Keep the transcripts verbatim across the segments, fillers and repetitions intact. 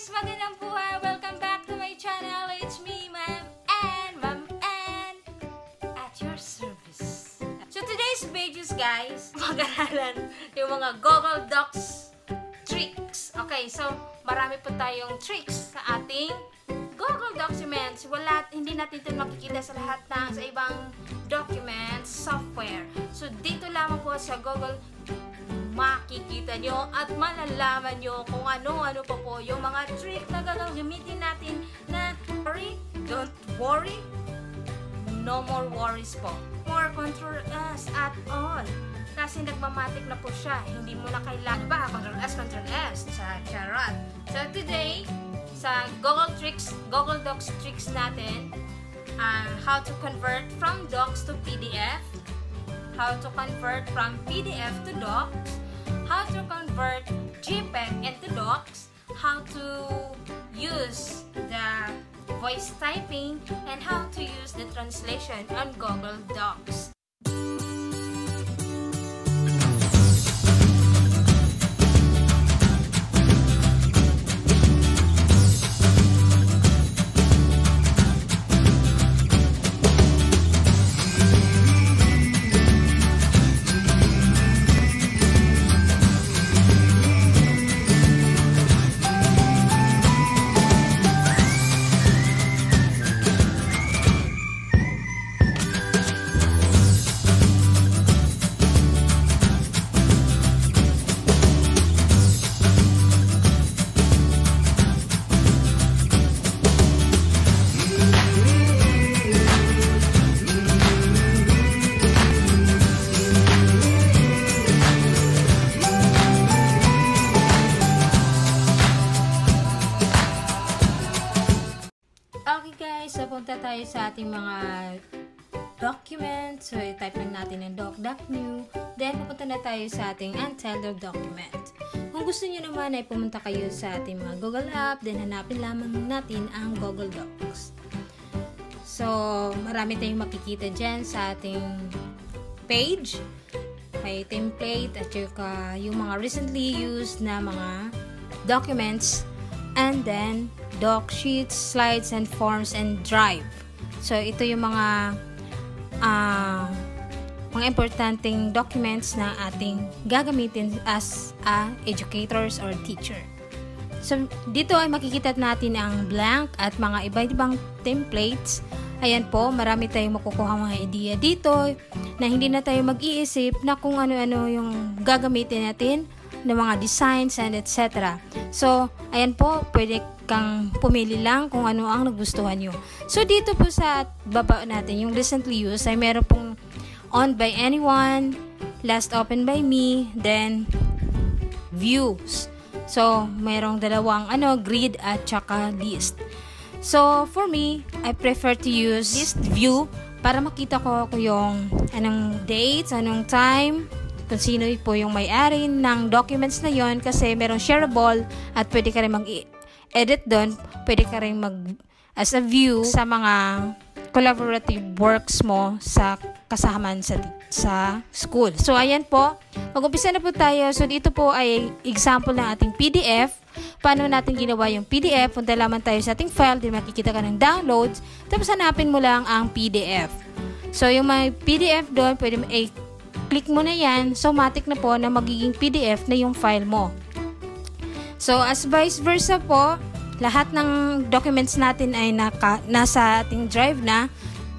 guys! Magandang buhay! Welcome back to my channel. It's me, Ma'am Ann. Ma'am Ann at your service. So today's videos, guys, mag-aralan yung mga Google Docs tricks. Okay, so marami po tayong tricks sa ating Google Documents. Wala, hindi natin ito makikita sa lahat ng sa ibang documents software. So dito lamang po sa Google makikita nyo at malalaman nyo kung ano-ano pa po yung mga trick na gagamitin natin na worry, don't worry, no more worries po. More Control S at all. Kasi nagmamatic na po siya. Hindi mo na kailangan ba? Control S, Control S. Sa charot. So today, sa Google Tricks, Google Docs tricks natin, uh, how to convert from Docs to P D F, how to convert from P D F to Docs, how to convert JPEG into Docs, how to use the voice typing, and how to use the translation on Google Docs. So, punta tayo sa ating mga documents. So, type lang natin ng doc.new. Then, pupunta na tayo sa ating untitled document. Kung gusto nyo naman ay pumunta kayo sa ating mga Google app, then hanapin lamang natin ang Google Docs. So, marami tayong makikita dyan sa ating page. May template at yung mga recently used na mga documents. And then, doc sheets, slides, and forms, and drive. So, ito yung mga uh, mga importanteng documents na ating gagamitin as a educators or teacher. So, dito ay makikita natin ang blank at mga iba-ibang templates. Ayan po, marami tayong makukuha mga idea dito na hindi na tayo mag-iisip na kung ano-ano yung gagamitin natin ng mga designs and et cetera. So, ayan po, pwede kang pumili lang kung ano ang nagustuhan nyo. So, dito po sa baba natin, yung recently used, ay meron pong owned by anyone, last opened by me, then views. So, merong dalawang ano, grid at saka list. So, for me, I prefer to use list view para makita ko yung anong dates, anong time, kung sino po yung may-ari ng documents na yon, kasi merong shareable at pwede ka rin mag-edit doon, pwede ka rin mag as a view sa mga collaborative works mo sa kasamaan sa sa school. So ayan po, mag-umpisa na po tayo. So dito po ay example ng ating P D F. Paano natin ginawa yung P D F? Punta lamang tayo sa ating file, din makikita ka ng downloads, tapos hanapin mo lang ang P D F. So yung may P D F doon, pwede mo ay click mo na yan, so matik na po na magiging P D F na yung file mo. So, as vice versa po, lahat ng documents natin ay naka, nasa ating drive na.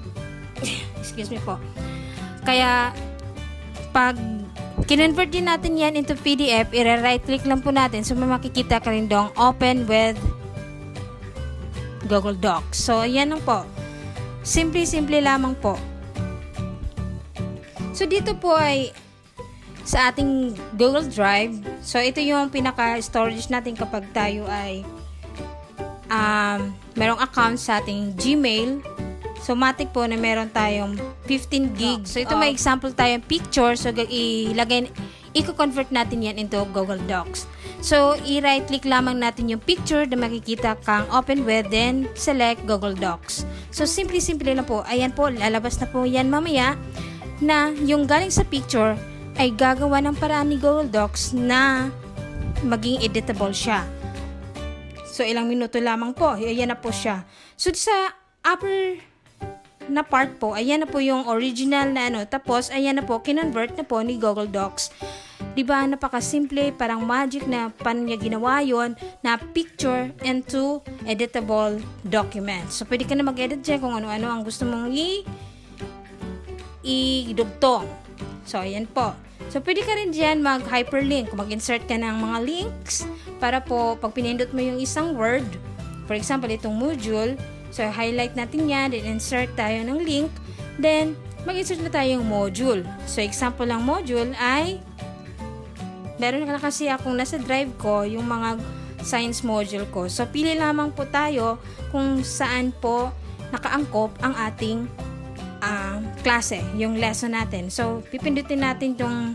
Excuse me po. Kaya, pag kinonvert din natin yan into P D F, i-right click lang po natin. So, may makikita ka rin doong open with Google Docs. So, yan lang po. Simple-simple lamang po. So, dito po ay sa ating Google Drive. So, ito yung pinaka-storage natin kapag tayo ay um, merong account sa ating Gmail. So, matik po na meron tayong fifteen gig. So, ito may example tayong picture. So, ilagay, i-convert natin yan into Google Docs. So, i-right click lamang natin yung picture na makikita kang open with, then select Google Docs. So, simple-simple na po. Ayan po, lalabas na po yan mamaya na yung galing sa picture ay gagawa ng paraan ni Google Docs na maging editable siya. So, ilang minuto lamang po. Ayan na po siya. So, sa upper na part po, ayan na po yung original na ano. Tapos, ayan na po, kinonvert na po ni Google Docs. Diba, napakasimple, parang magic na paano niya ginawa yun, na picture into editable document. So, pwede ka na mag-edit dyan kung ano-ano ang gusto mong i- i-dugtong. So, ayan po. So, pwede ka rin dyan mag-hyperlink. Mag-insert ka ng mga links para po, pag pinindot mo yung isang word, for example, itong module, so, highlight natin yan, then insert tayo ng link, then, mag-insert na tayo yung module. So, example ng module ay, meron na kasi akong nasa drive ko, yung mga science module ko. So, pili lamang po tayo kung saan po nakaangkop ang ating Uh, klase, yung lesson natin. So, pipindutin natin yung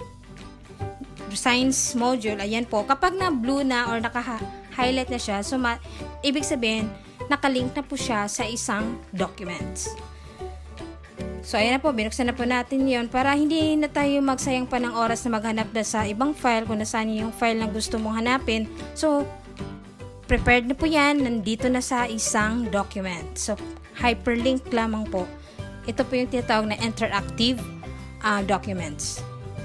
science module. Ayan po. Kapag na blue na or naka-highlight na siya, so, ma- ibig sabihin, nakalink na po siya sa isang documents. So, ayan na po. Binuksan na po natin yon para hindi na tayo magsayang pa ng oras na maghanap na sa ibang file kung nasaan yung file na gusto mong hanapin. So, prepared na po yan. Nandito na sa isang document. So, hyperlink lamang po. Ito po yung tinatawag na interactive uh, documents.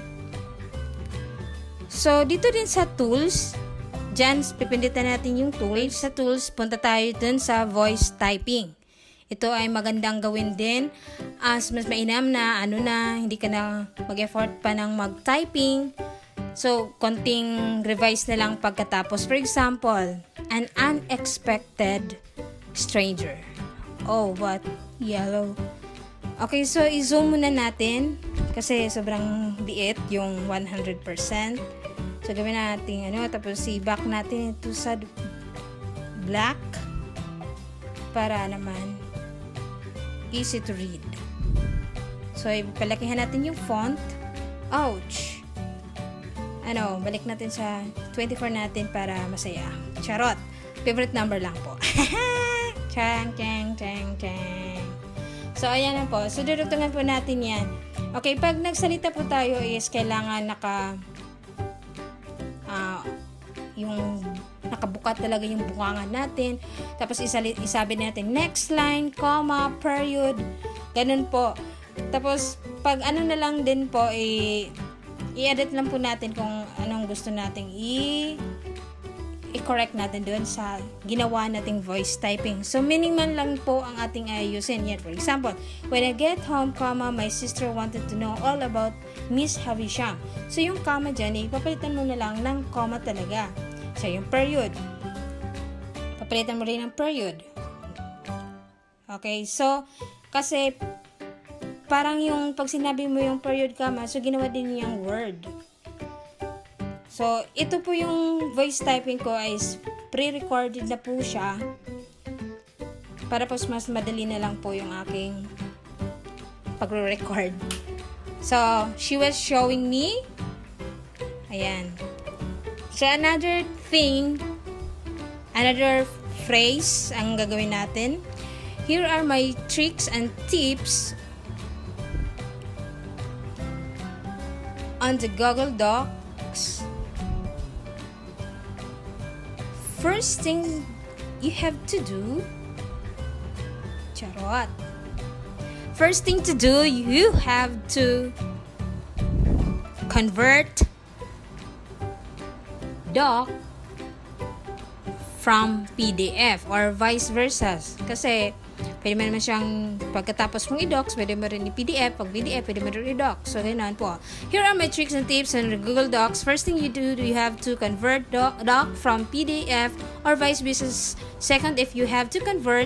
So, dito din sa tools, dyan, pipinditan natin yung tools. Sa tools, punta tayo dun sa voice typing. Ito ay magandang gawin din as mas mainam na, ano na, hindi ka na mag-effort pa ng mag-typing. So, konting revise na lang pagkatapos. For example, an unexpected stranger. Oh, what? Yellow. Okay, so i-zoom muna natin kasi sobrang liit yung one hundred percent. So, gawin natin ano, tapos i-back natin ito sa black para naman easy to read. So, ipalakihan natin yung font. Ouch! Ano, balik natin sa twenty-four natin para masaya. Charot! Favorite number lang po. Chang, chang, chang, chang. So, ayan na po. So, dudugtungan po natin yan. Okay, pag nagsalita po tayo is kailangan naka uh, yung nakabukat talaga yung bungangan natin. Tapos, isali, isabi natin next line, comma, period. Ganun po. Tapos, pag ano na lang din po, i- i-edit lang po natin kung anong gusto nating i- i-correct natin doon sa ginawa nating voice typing. So, minimal lang po ang ating ayusin. Yan, for example, when I get home, comma, my sister wanted to know all about Miss Havisham. So, yung comma dyan, ipapalitan mo na lang ng comma talaga. So, yung period. Papalitan mo rin ng period. Okay, so, kasi, parang yung, pag sinabi mo yung period, comma, so, ginawa din yung word. So, ito po yung voice typing ko is pre-recorded na po siya para po mas madali na lang po yung aking pagre-record. So, she was showing me. Ayan. So, another thing, another phrase ang gagawin natin. Here are my tricks and tips on the Google Docs. First thing you have to do, charot. First thing to do, you have to convert doc from P D F or vice versa. Kasi, pwede mo naman siyang, pagkatapos mong i-docs, pwede mo rin i-P D F. Pag P D F, pwede mo rin i-docs. So, ganoon po. Here are my tricks and tips on Google Docs. First thing you do, you have to convert doc, doc from P D F or vice versa. Second, if you have to convert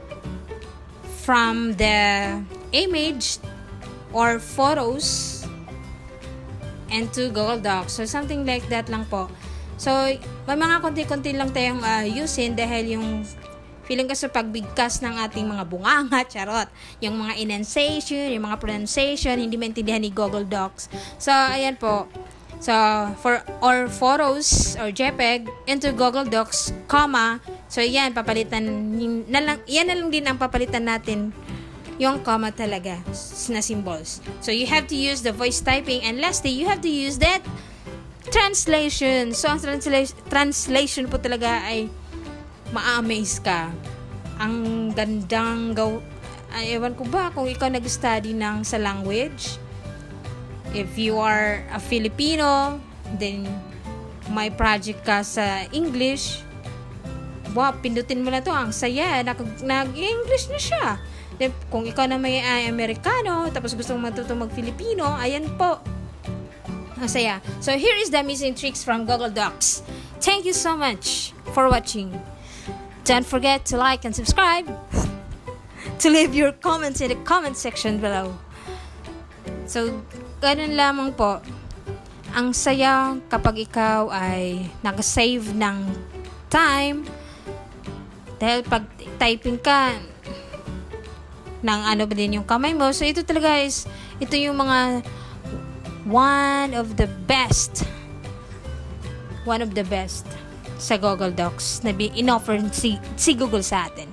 from the image or photos into Google Docs. So, something like that lang po. So, may mga konti-konti lang tayong uh, yusin dahil yung feeling ko sa pagbigkas ng ating mga bunganga, charot, yung mga enunciation, yung mga pronunciation, hindi maintindihan ni Google Docs. So, ayan po. So, for or photos or JPEG into Google Docs, comma. So, yan, papalitan, na lang, yan na lang din ang papalitan natin yung comma talaga na symbols. So, you have to use the voice typing. And lastly, you have to use that translation. So, ang transla- translation po talaga ay ma-amaze ka. Ang gandang gaw... Ay, ewan ko ba kung ikaw nag-study ng sa language. If you are a Filipino, then may project ka sa English. Wow, pindutin mo na to. Ang saya. Nag- Nag-English na siya. Then, kung ikaw na may ay Amerikano, tapos gusto mong matuto mag-Filipino, ayan po. Ang saya. So, here is the missing tricks from Google Docs. Thank you so much for watching. Don't forget to like and subscribe. To leave your comments in the comment section below. So, ganun lamang po. Ang saya kapag ikaw ay nag-save ng time. Dahil pag typing ka, ng ano ba din yung kamay mo. So, ito talaga is, ito yung mga one of the best one of the best sa Google Docs na in-offer si, si Google sa atin.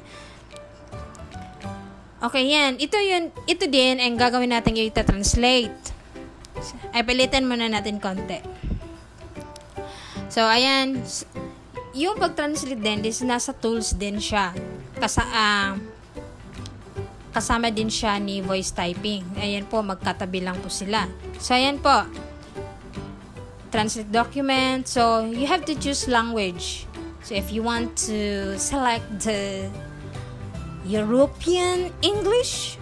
Okay, yan. Ito yun, ito din ang gagawin natin yung ita-translate. Ay, palitan muna natin konti. So, ayan. Yung pag-translate din, is nasa tools din siya. Kasa, uh, kasama din siya ni voice typing. Ayan po, magkatabi lang po sila. So, ayan po. Translate document. So, you have to choose language. So, if you want to select the European English,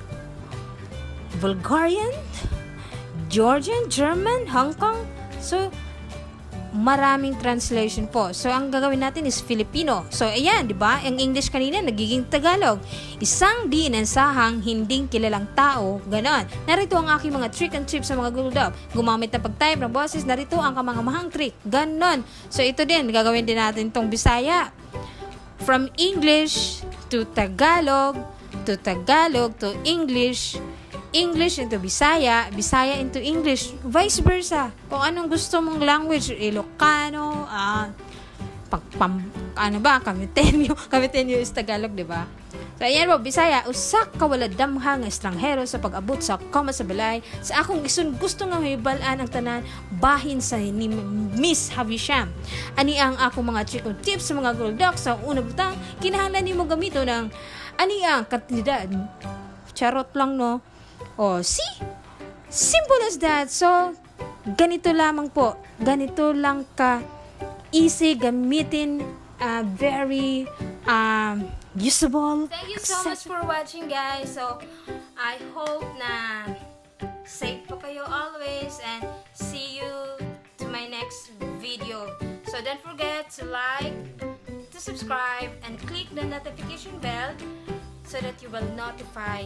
Bulgarian, Georgian, German, Hong Kong. So, maraming translation po. So, ang gagawin natin is Filipino. So, ayan, di ba? Ang English kanina, nagiging Tagalog. Isang di inansahang hinding kilalang tao. Ganon. Narito ang aking mga trick and tips sa mga Google Doc. Gumamit na pag-type ng boses, narito ang kamangamahang trick. Ganon. So, ito din, gagawin din natin itong Bisaya. From English to Tagalog, to Tagalog to English, English into Bisaya, Bisaya into English, vice versa. Kung anong gusto mong language, Ilocano, ah, uh, pag, pam, ano ba, Kamitenyo, Kamitenyo is Tagalog, di ba? So, ayan po, Bisaya, usak kawaladamha nga estranghero sa pag-abot sa koma sa balay, sa akong isun gusto nga may balaan ang tanan, bahin sa ni Miss Havisham. Ani ang akong mga trick tips sa mga Google Docs. Sa una butang, kinahanglan nimo gamito ng ani ang katindad. Charot lang, no? Oh, see? Simple as that. So, ganito lamang po. Ganito lang ka easy gamitin. Uh, very um, usable. Thank you so much for watching, guys. So, I hope na safe po kayo always and see you to my next video. So, don't forget to like, to subscribe, and click the notification bell so that you will notify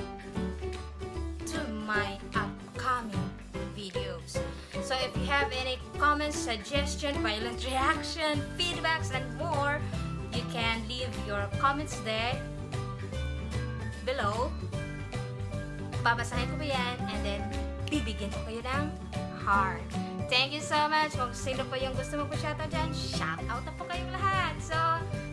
to my upcoming videos. So if you have any comments, suggestion, violent reaction, feedbacks, and more, you can leave your comments there below. Babasahin ko po yan and then bibigyan ko kayo ng heart. Thank you so much. Kung sino po yung gusto mo po shoutout dyan, shoutout na po kayong lahat. So,